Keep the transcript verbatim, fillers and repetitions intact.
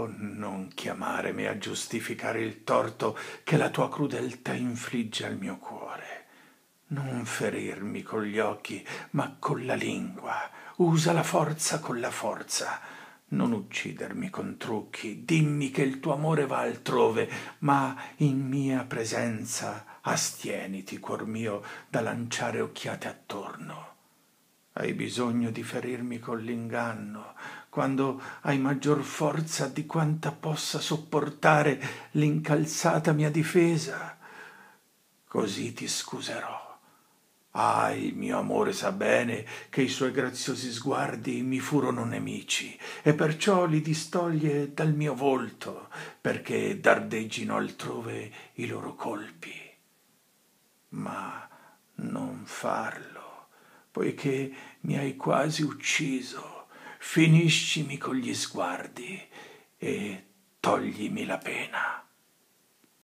Oh, non chiamarmi a giustificare il torto che la tua crudeltà infligge al mio cuore. Non ferirmi con gli occhi, ma con la lingua. Usa la forza con la forza. Non uccidermi con trucchi. Dimmi che il tuo amore va altrove, ma in mia presenza astieniti, cuor mio, da lanciare occhiate attorno. Hai bisogno di ferirmi con l'inganno, quando hai maggior forza di quanta possa sopportare l'incalzata mia difesa. Così ti scuserò. Ah, il mio amore sa bene che i suoi graziosi sguardi mi furono nemici, e perciò li distoglie dal mio volto, perché dardeggino altrove i loro colpi. Ma non farlo, poiché mi hai quasi ucciso. Finiscimi con gli sguardi e toglimi la pena.